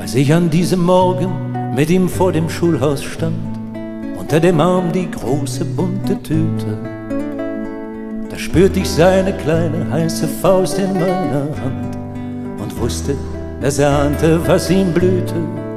Als ich an diesem Morgen mit ihm vor dem Schulhaus stand, unter dem Arm die große bunte Tüte, da spürte ich seine kleine heiße Faust in meiner Hand und wusste, dass er ahnte, was ihm blühte.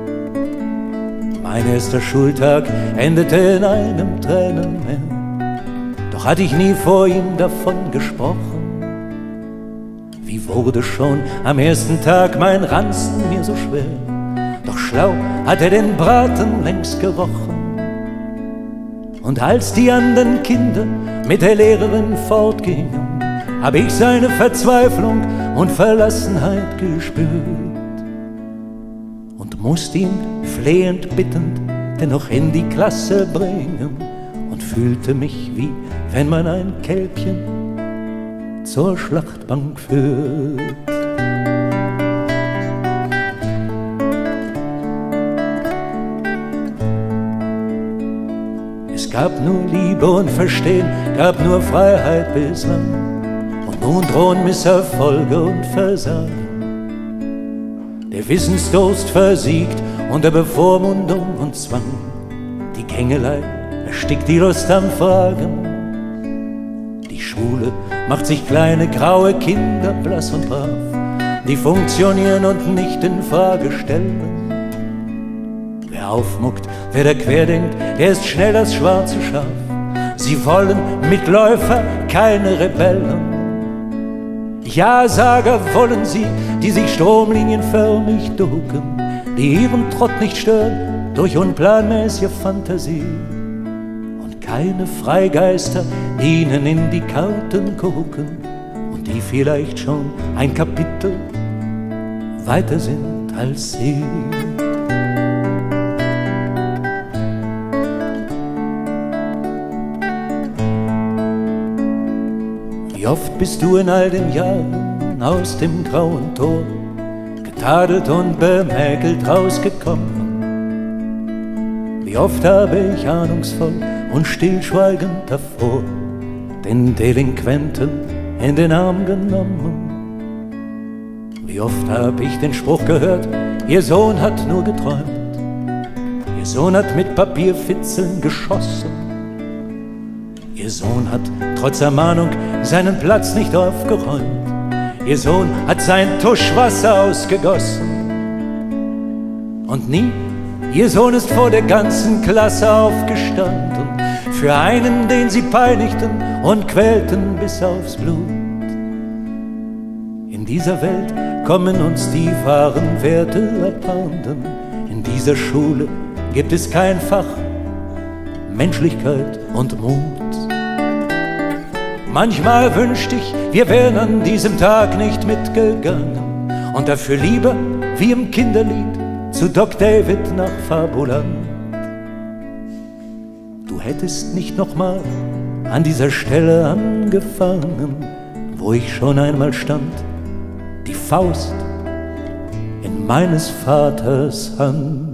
Mein erster Schultag endete in einem Tränenmeer, doch hatte ich nie vor ihm davon gesprochen. Wie wurde schon am ersten Tag mein Ranzen mir so schwer, doch schlau hat er den Braten längst gerochen. Und als die anderen Kinder mit der Lehrerin fortgingen, hab ich seine Verzweiflung und Verlassenheit gespürt und musste ihn flehend bittend dennoch in die Klasse bringen und fühlte mich, wie wenn man ein Kälbchen zur Schlachtbank führt. Es gab nur Liebe und Verstehen, gab nur Freiheit bislang, und nun drohen Misserfolge und Versagen. Der Wissensdurst versiegt unter Bevormundung und Zwang, die Gängelei erstickt die Lust am Fragen. Die Schule macht sich kleine graue Kinder blass und brav, die funktionieren und nicht in Frage stellen. Wer aufmuckt, wer da querdenkt, der ist schnell das schwarze Schaf. Sie wollen Mitläufer, keine Rebellen. Ja-Sager wollen sie, die sich stromlinienförmig ducken, die ihren Trott nicht stören durch unplanmäßige Fantasie. Und keine Freigeister, die ihnen in die Karten gucken und die vielleicht schon ein Kapitel weiter sind als sie. Wie oft bist du in all den Jahren aus dem grauen Tor getadelt und bemäkelt rausgekommen? Wie oft habe ich ahnungsvoll und stillschweigend davor den Delinquenten in den Arm genommen? Wie oft habe ich den Spruch gehört, ihr Sohn hat nur geträumt, ihr Sohn hat mit Papierfitzeln geschossen, ihr Sohn hat trotz Ermahnung seinen Platz nicht aufgeräumt, ihr Sohn hat sein Tuschwasser ausgegossen. Und nie, ihr Sohn ist vor der ganzen Klasse aufgestanden für einen, den sie peinigten und quälten bis aufs Blut. In dieser Welt kommen uns die wahren Werte abhanden. In dieser Schule gibt es kein Fach Menschlichkeit und Mut. Manchmal wünschte ich, wir wären an diesem Tag nicht mitgegangen und dafür lieber, wie im Kinderlied, zu Doc David nach Fabuland. Du hättest nicht nochmal an dieser Stelle angefangen, wo ich schon einmal stand, die Faust in meines Vaters Hand.